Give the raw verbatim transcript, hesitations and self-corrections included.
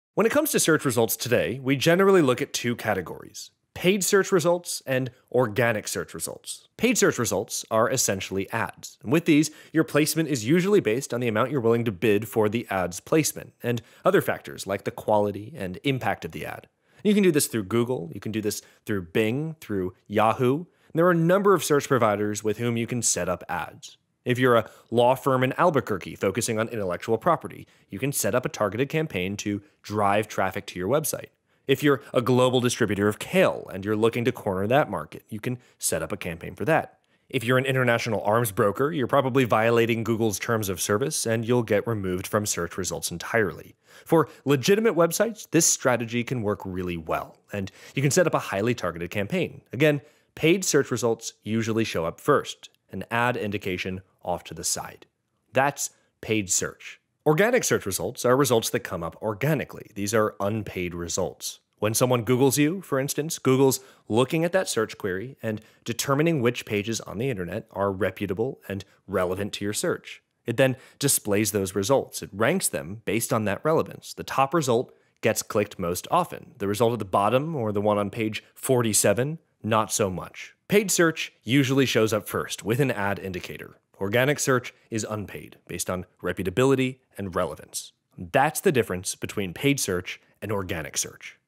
When it comes to search results today, we generally look at two categories: paid search results and organic search results. Paid search results are essentially ads. And with these, your placement is usually based on the amount you're willing to bid for the ad's placement, and other factors like the quality and impact of the ad. You can do this through Google, you can do this through Bing, through Yahoo, and there are a number of search providers with whom you can set up ads. If you're a law firm in Albuquerque focusing on intellectual property, you can set up a targeted campaign to drive traffic to your website. If you're a global distributor of kale and you're looking to corner that market, you can set up a campaign for that. If you're an international arms broker, you're probably violating Google's terms of service and you'll get removed from search results entirely. For legitimate websites, this strategy can work really well, and you can set up a highly targeted campaign. Again, paid search results usually show up first, an ad indication off to the side. That's paid search. Organic search results are results that come up organically. These are unpaid results. When someone Googles you, for instance, Google's looking at that search query and determining which pages on the internet are reputable and relevant to your search. It then displays those results. It ranks them based on that relevance. The top result gets clicked most often. The result at the bottom, or the one on page forty-seven, not so much. Paid search usually shows up first with an ad indicator. Organic search is unpaid, based on reputability and relevance. That's the difference between paid search and organic search.